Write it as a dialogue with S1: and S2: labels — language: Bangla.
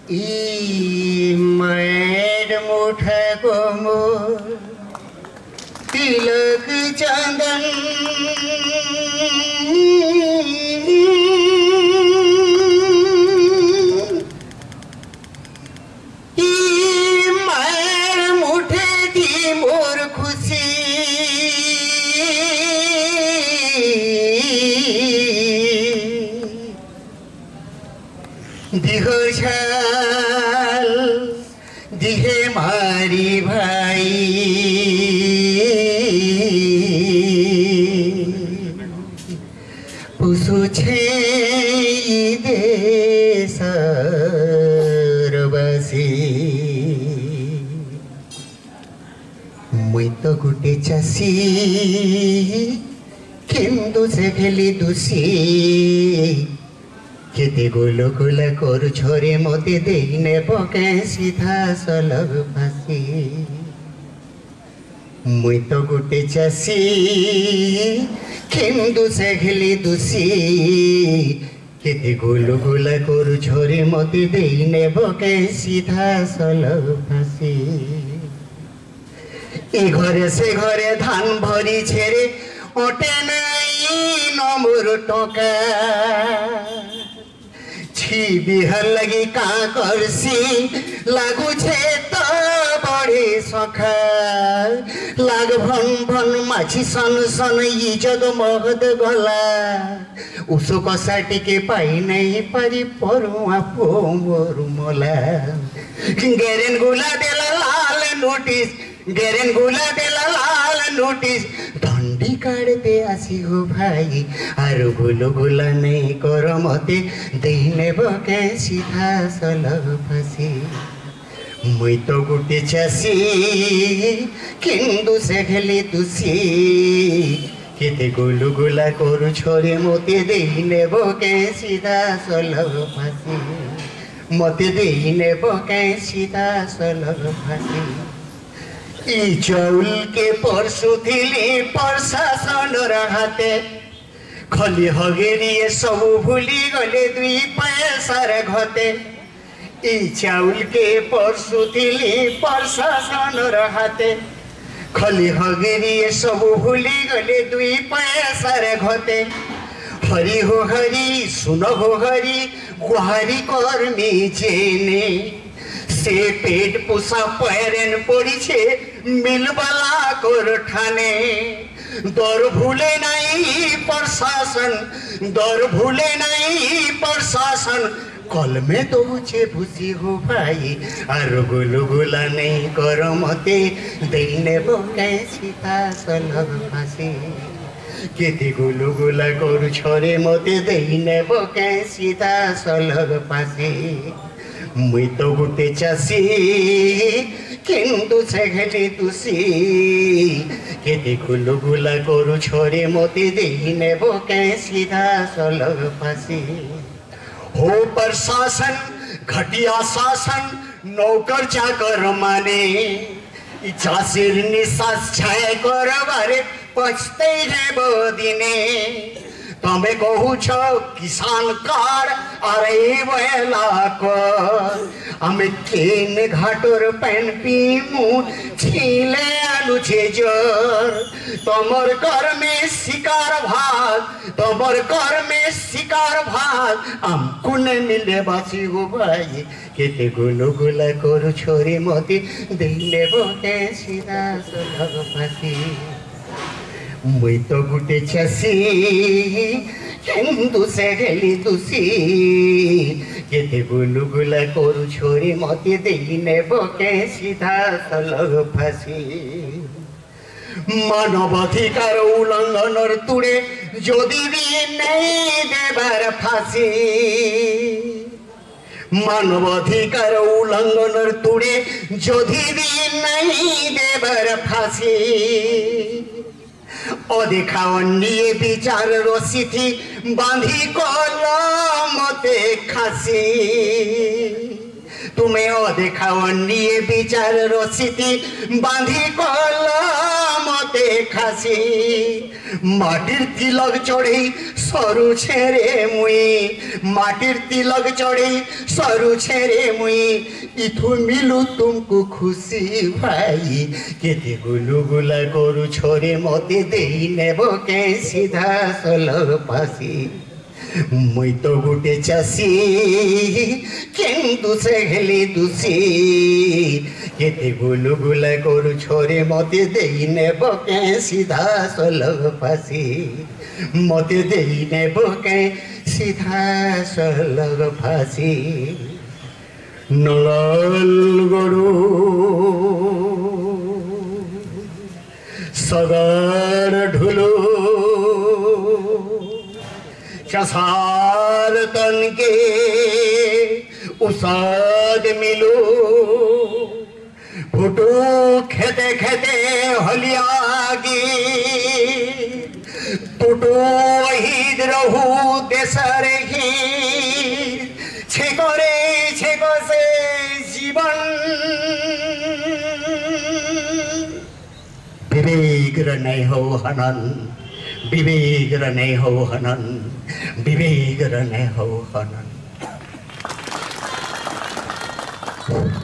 S1: मायर मुठा कोमो तिलक चंदन मायर मुठे दी मोर खुशी दिघोछाल दिहे मारी भाई पुसुछे देशरबासी मुई तो गुटे चासी किंतु से खेली दुसी केते गोलो गोला करू छोरे मते देने पके सीधा सलग फासी मुई तो गुटे चासी किंतु से खेली दुसी केते गोलो गोला करू छोरे मते देने पके सीधा सलग फासी ए घरे से घरे धान भरी छेरे ओटे नाई नमर टका बिहार लगी का करसी लागू छे तो बड़े सखा लाग भन भन माछी सन सन इज्जत महद गला उसो कसा टिके पाई नहीं पारी परुआ पो मोरु मोला गेरेन गुला देला लाल नोटिस गेरेन गुला देला लाल नोटिस डंडी काट दे आसी हो भाई आर गुलो गुला नहीं कर मते देने बके सीधा सलग फासी मुई तो गुटे चासी किंतु से खेली तुसी केते गुलु गुला करू छोरे मते देने बके सीधा सलग फासी मते देने बके सीधा सलग फासी ई चाउल के परसु थिली प्रशासन हाथे खली हगेरिए सब भूली गले दुई पैसार घते ई चाउल के परसु थिली प्रशासन हाथे खली हगेरिए सब भूली गले दुई पैसार घते हरि हो हरि सुन हो हरि गुहारी कर्मी जेने से पेट पोषा पैरेन पड़ी छे मिलबाला कर ठाने दर भूले नहीं प्रशासन दर भूले नहीं प्रशासन कल में तो छे भूसी हो भाई आर गुलु गुला नहीं कर मते देने बके सीधा सलग फासी केते गुलु गुला करू छोरे मते देने बके सीधा सलग फासी मुई तो गुटे चासी किंतु से खेली तुसी केते गुलु गुला करू छोरे मते देने बके सीधा सलग फासी हो प्रशासन घटिया शासन नौकर चाकर माने चाषीर निश्वास छाय कर बारे पछते दिने तमे कहूछ किसान कार्ड अरे बेला आमे केन घाटर पैन पीमु छिले आलू छे जर तमर कर में शिकार भाग तमर कर में शिकार भाग आम कुने मिले बासी हो भाई केते गुलु गुला करू छोरी मती देले बके सीधा सलग फासी मुई तो गुटे चासी किंतु से खेली तुसी केते गुलु गुला करू छोरी मते देने बके सीधा सलग फासी मानवाधिकार उल्लंघनर तुड़े जदि भी नहीं देबार फासी मानवाधिकार उल्लंघनर तुड़े जदि भी नहीं देबार फासी अदेखा अन्य विचार रसिथी बांधी कलमते खासी तुम्हें अदेखा अन्य विचार रसिथी बांधी कलमते खासी माटिर तिलक चढ़े সরু ছেড়ে মুই মাটির তিলক চড়ে সরু ছেড়ে মুই ইথু মিলু তুমকু খুশি ভাই কেতে গুলু গুলা গরু ছোরে মতে দেই নেব কে সিধা সলগ পাশি মুই তো গুটে চাষি কিন্তু সে হেলি দোষী কেতে গুলু গুলা গরু ছোরে মতে দেই নেব কে সিধা সলগ পাশি মতে দেই নেব কে সিধা সলগ ফাঁসি নলাল গরু সগার ঢুলু চাষার তনকে উসাদ মিলু ফুটু খেতে খেতে হলিয়াগি টুটু হিদ রহু দেশর হি ছেকরে ছেকসে জীবন বিবেক রনে হো হনন বিবেক রনে হো হনন বিবেক রনে হো হনন